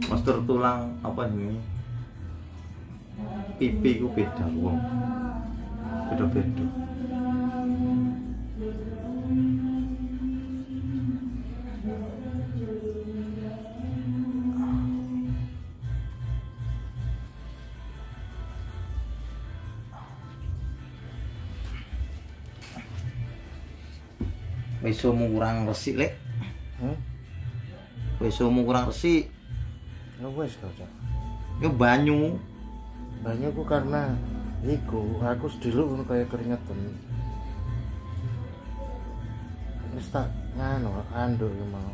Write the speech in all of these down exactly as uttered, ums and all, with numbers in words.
Postur tulang apa ini? Pipi ku beda wong. Beda-beda. Wesomu kurang resik, Lek. Hmm? Wesomu kurang resik. Ya wis kok, Cak. Ya banyu. Banyak ku karena iku aku sediluk ngono kaya keringetan. Wis tak nganu anduk iki mau.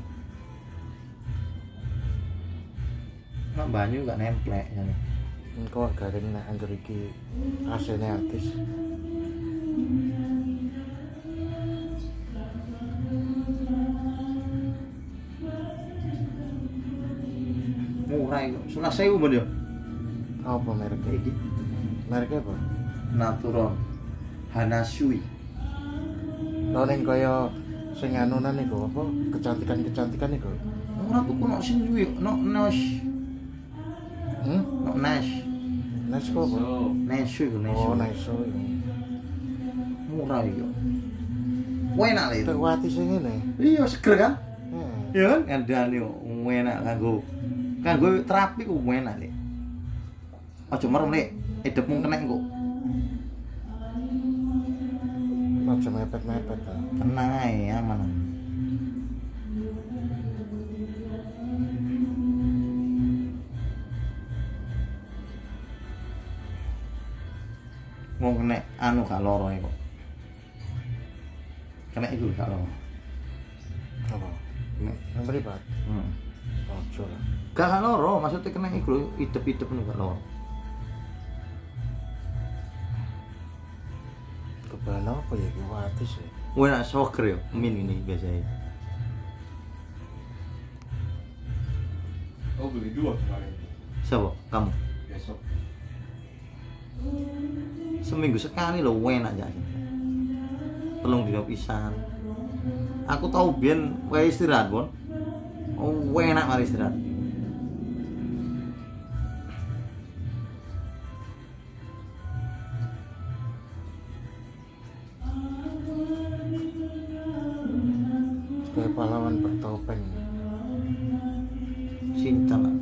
Nek banyu gak nemplek jane. Engko garing nek angger iki A C-ne aktif. Murah iku. Sulah sewu men yo. Apa mereknya? Iki Mereknya apa? Naturon Hanashui. Lho ning kaya sing anunan iku apa? Kecantikan-kecantikan iku. Ora tuku nok sing duwe nok Nash. Hmm? Nok Nash. Nes kok apa? Nash iku Nash. Oh, nice. Murah iki. Enak lho. Tek wati sing ngene. Iya seger kan? Heeh. Iya kan ngandani yo enak kanggo kanggo terapi ku enak lek. Aja merem lek, edepmu kena engko. Aja mepet-mepet ta. Tenang ae aman. Mau kena anu gak loro iku. Kena iku gak loro. Apa? Yang beribat? Hmm. Ojo lah. Gak gak loro, maksudnya kena iku lho, idep-idep nih gak loro. Kebalan apa ya iki wati sih. Gue nak soccer yo, min ini biasanya. Oh beli dua kemarin. Siapa? Kamu? Besok. Seminggu sekali lo enak aja. Telung dino pisan. Aku tahu biyen wae istirahat, Bon. Oh, enak mari istirahat. Kayak pahlawan bertopeng. Cincang lah.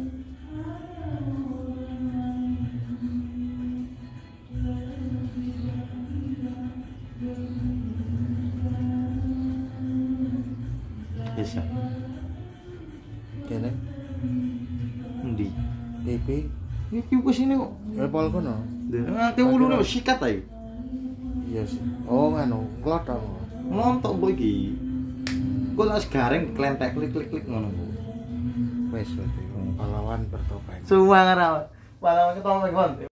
Yes ya. Kene Endi? T V Iki wis ini kok. Apple kono. Nanti ulune sikat ae. Iya sih. Oh nganu, glotong. Nontok mbok iki. Kok las garing klentek klik-klik-klik ngono. Wes berarti pahlawan bertopeng. Suwangan awak. Pahlawan ketopeng, Bon.